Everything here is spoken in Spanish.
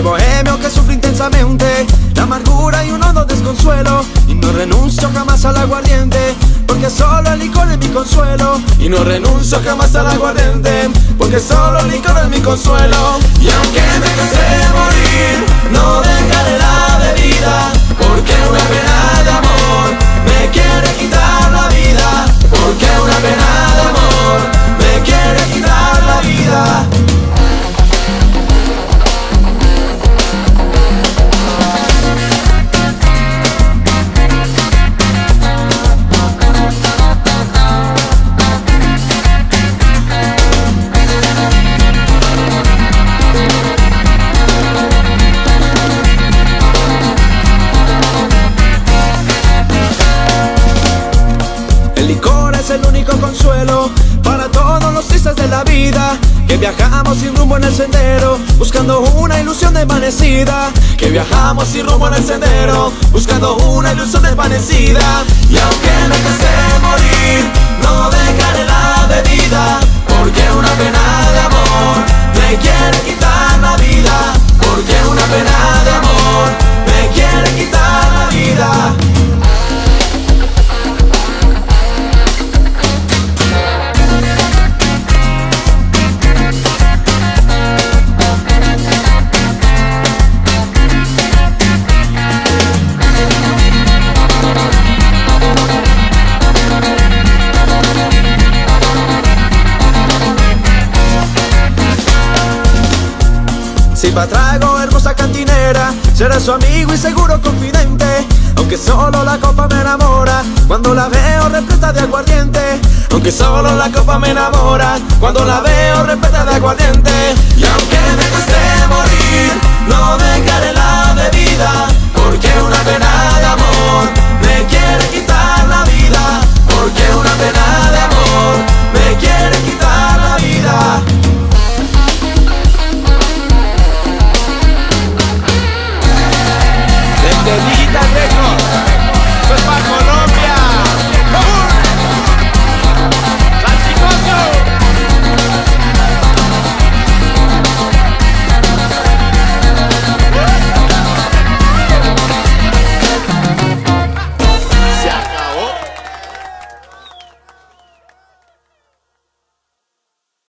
Soy bohemio que sufre intensamente la amargura y un hondo desconsuelo, y no renuncio jamás al aguardiente, porque solo el licor es mi consuelo. Y no renuncio jamás al aguardiente, porque solo el licor es mi consuelo. Y aunque me cansé de morir, no dejaré la bebida, porque una pena de amor me quiere quitar la vida, porque una pena de amor me quiere quitar la vida. El único consuelo para todos los tristes de la vida, que viajamos sin rumbo en el sendero, buscando una ilusión desvanecida. Que viajamos sin rumbo en el sendero, buscando una ilusión desvanecida. Y aunque me cansé de morir, no dejaré la bebida, porque una pena de amor me quiere quitar la vida, porque una pena de amor me quiere quitar la vida. Si pa' trago, hermosa cantinera, seré su amigo y seguro confidente. Aunque solo la copa me enamora cuando la veo repleta de aguardiente. Aunque solo la copa me enamora cuando la veo repleta de aguardiente. Y aunque me cansé de morir, no dejaré la bebida, porque una pena de amor me quiere quitar la vida, porque